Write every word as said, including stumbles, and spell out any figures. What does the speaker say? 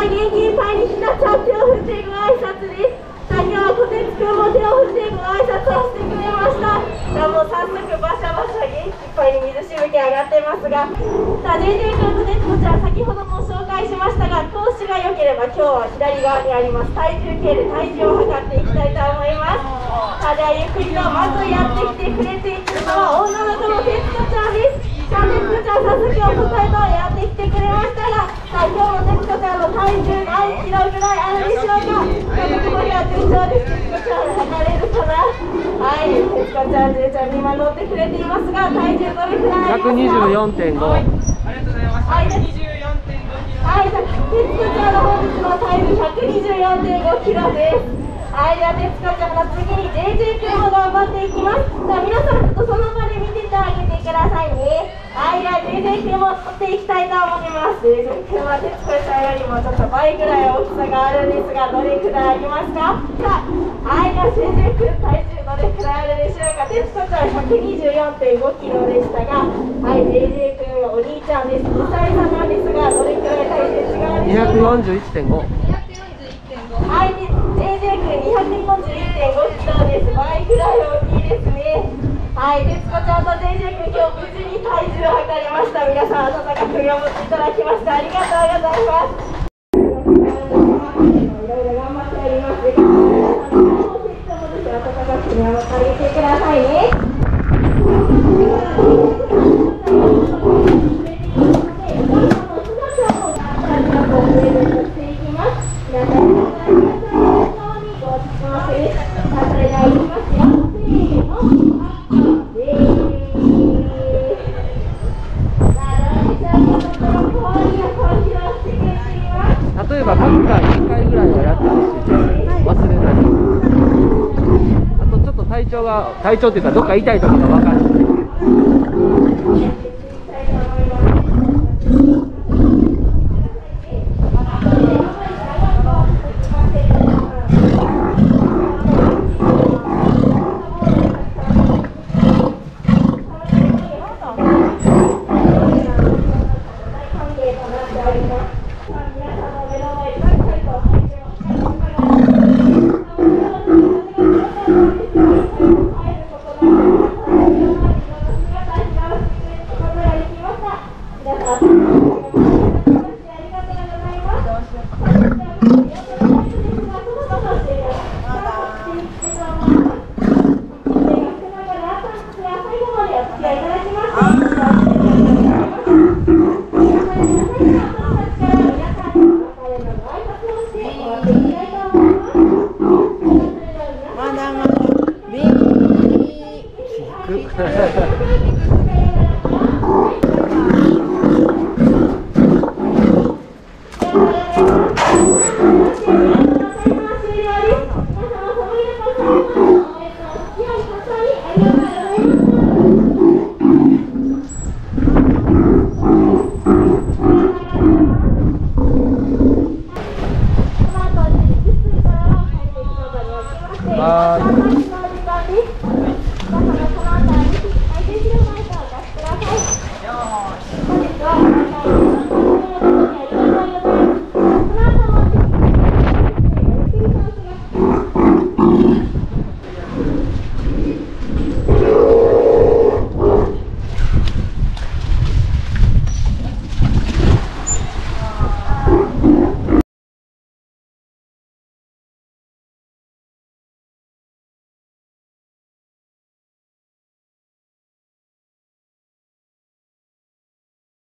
元気いっぱいにひなちゃん手を振ってご挨拶です。さあ今日はこてつくんも手を振ってご挨拶をしてくれました。さあもう早速バシャバシャ元気いっぱいに水しぶき上がってますが、さあ ジェイジェイ 君とねつこちゃん先ほども紹介しましたが、調子が良ければ今日は左側にあります体重計で体重を測っていきたいと思います。さあではゆっくりとまずやってきてくれているのは女の子のてつこちゃんです。さあてつこちゃん早速お答えとやってきてくれましたが、さあ今日のてつこちゃんの体重何キロぐらいあるでしょうか。ここには順調です。てつこちゃん測れるかな。はい、てつこちゃん、じゅうちゃん見守ってくれていますが、体重どれくらいありますか。ひゃくにじゅうよんてんご。ありがとうございます。はい、にじゅうよんてんごキロ。はい、てつこちゃんの本日の体重ひゃくにじゅうよんてんごキロです。はい、ではてつこちゃんの次に ジェイジェイ 君も頑張っていきます。さあ皆さんちょっとその場で見ててあげてくださいね。はい、では ジェイジェイ 君も取っていきたいと思います。 ジェイジェイ 君はてつこちゃんよりもちょっと倍ぐらい大きさがあるんですが、どれくらいありますか。さあ、はい、では ジェイジェイ 君体重どれくらいあるでしょうか。てつこちゃんひゃくにじゅうよんてんごキロでしたが、はい、 ジェイジェイ 君はお兄ちゃんです。にさい差なんですが、どれくらい体重違うでしょうか。にひゃくよんじゅういってんご。はい、ジェイジェイ 君にひゃくよんじゅういってんごキロです。倍くらい大きいですね。はい、てつこちゃんと ジェイジェイ 君今日無事に体重を測りました。皆さん温かく見守っていただきましてありがとうございます。いろいろ頑張っておりますが、温かく見守ってあげてくださいね。 例えば各回にかいぐらいはやってほしいです。忘れない。あとちょっと体調が体調っていうかどっか痛い時が分かる。 はい、